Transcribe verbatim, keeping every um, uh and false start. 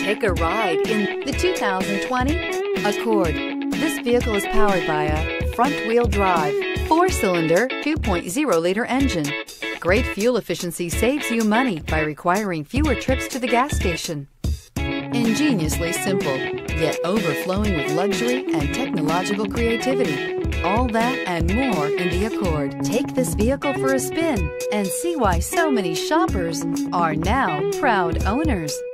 Take a ride in the two thousand twenty Accord. This vehicle is powered by a front-wheel drive, four-cylinder, two point oh liter engine. Great fuel efficiency saves you money by requiring fewer trips to the gas station. Ingeniously simple, yet overflowing with luxury and technological creativity. All that and more in the Accord. Take this vehicle for a spin and see why so many shoppers are now proud owners.